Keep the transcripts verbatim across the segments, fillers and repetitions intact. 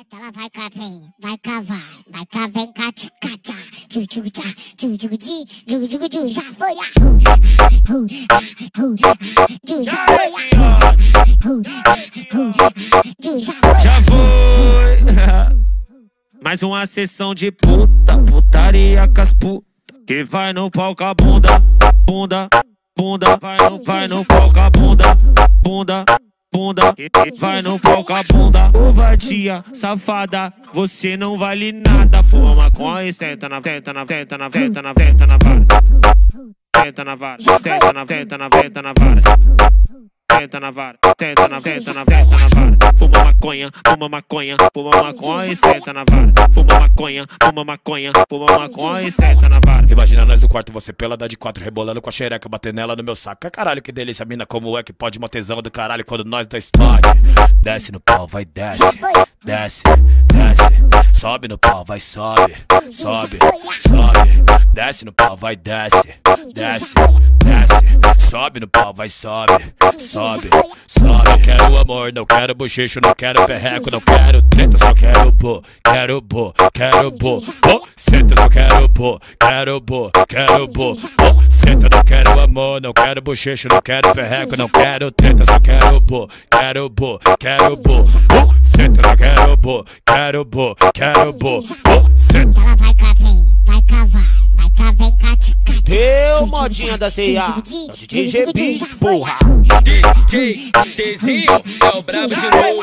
Ela vai cá, vem, vai cá, vai, vai cá, vem cá, tchuca, tchá, tchu, tchu, tchá, tchu, tchu, tchi, tchu, tchu, tchu, já foi, ah, hu, hu, hu, tchu, já foi, ah, hu, hu, tchu, já foi. Já foi. Mais uma sessão de puta, putaria com as puta, que vai no pau com a bunda, bunda, bunda, vai no, vai no pau com a bunda, bunda, bunda, que vai no pau com a bunda. Ô vadia, safada, você não vale nada. Fuma maconha e senta na tenta, na tenta, na tenta, na tenta, na vara. Tenta na vara, tenta na tenta, na tenta, na vara. Tenta na vara, tenta na tenta, na tenta, na vara. Fuma maconha, fuma maconha, fuma maconha e senta na vara. Fuma maconha, fuma maconha, fuma maconha e senta na vara. Imagina nós no quarto, você pelada de quatro, rebolando com a xereca, batendo nela no meu saco. Caralho, que delícia, mina, como é que pode uma tesão do caralho quando nós dois pode. Desce no pau, vai, desce, desce, desce. Sobe no pau, vai, sobe, sobe, sobe. Desce no pau, vai, desce, desce, desce. Sobe no pau, vai, sobe, sobe, sobe. Não quero amor, não quero bochecho, não quero perreco, não quero treta, só quero bo, quero bo, quero bo, bo, senta, só quero bo, quero bo, quero bo, bo, senta, não quero amor, não quero bochecho, não quero perreco, não quero treta, só quero bo, quero bo, quero bo, bo, senta, só quero bo, quero bo, quero bo, bo, senta. Ela vai cá, vem, vai cá, vai, vai cá, vem cá, tchuca, tchá. Eu, modinha da C A, D J Beats, porra. D J Tzinho é o brabo de novo.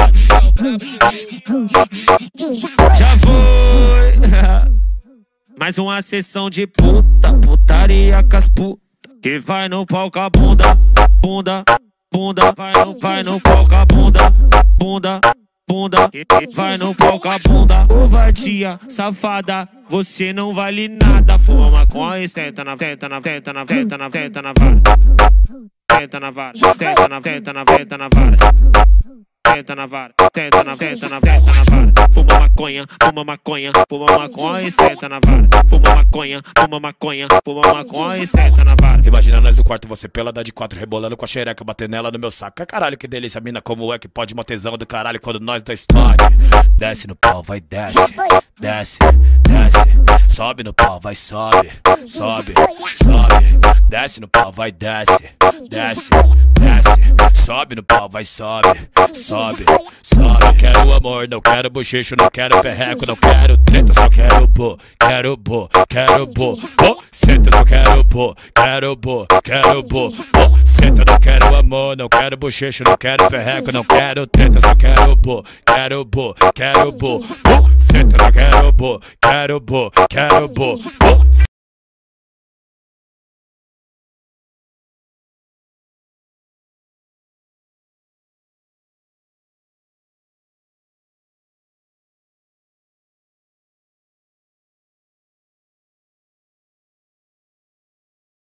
Já foi. Mais uma sessão de puta, putaria com as puta, que vai no pau com a bunda, bunda, bunda, vai no, vai no pau com a bunda, bunda, bunda, que vai no pau com a bunda. Ô vadia, safada, você não vale nada. Fuma maconha e senta na tenta, na tenta, na tenta, na tenta, na vara. Tenta na vara, tenta na tenta, na tenta, na vara. Tenta na vara, tenta na tenta, na tenta, na vara. Fuma maconha, fuma maconha, fuma maconha e senta na vara. Fuma maconha, fuma maconha, fuma maconha e senta na vara. Imagina nós no quarto, você pelada de quatro, rebolando com a xereca, batendo nela no meu saco. Caralho, que delícia, mina, como é que pode uma tesão do caralho quando nós dois pode. Desce no pau, vai, desce, desce, desce. Sobe no pau, vai, sobe, sobe, sobe. Desce no pau, vai, desce, desce, desce. Sobe no pau, vai, sobe, sobe, sobe. Não quero amor, não quero bochecho, não quero perreco, não quero treta, só quero bo, quero bo, quero bo, bo, senta, só quero bo, quero bo, quero bo, bo, senta. Não quero amor, não quero bochecho, não quero perreco, não quero treta, só quero bo, quero bo, quero bo, bo, senta, só quero bo, quero bo, quero bo, bo.